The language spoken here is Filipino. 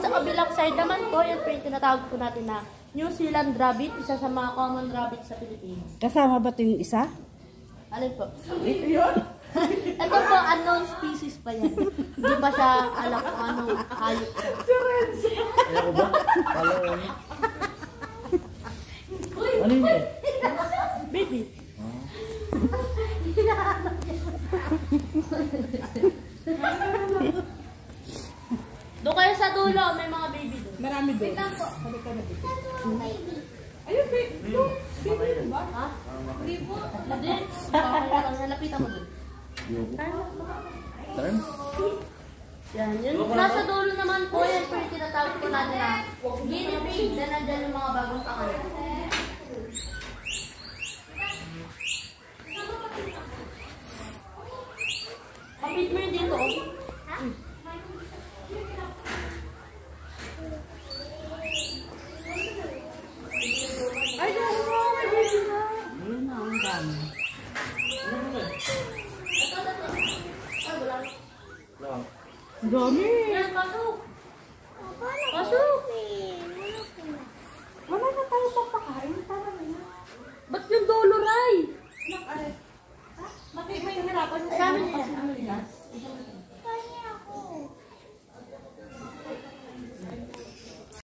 sa kabilang side naman po, yan po yung tinatawag po natin na New Zealand rabbit, isa sa mga common rabbit sa Pilipinas. Kasama ba ito yung isa? Alin po? Ito yun? Ito po, unknown species pa yan. Hindi pa siya alam kung anong hayop siya. Ano ba? Ano yun? Baby. Doon kayo sa dulo, may mga baby doon. Marami doon. Wait lang po. Ayun, baby. Baby ba? Ha? Hindi po. Hindi. Nalapitan mo doon. Saan? Yan. Yun. Nasa dulo naman po, yan po yung tinatawag po natin na guinea pig na nandyan yung mga bagong kakanit. Kapit mo yun dito, oh. Ay, dahil mo. May baby na. Ayun na, ang dami. Dami. Yan, pasok. Pasok. Wala na tayo papakain. Tama na yan. Ba't yung dulo, Ray?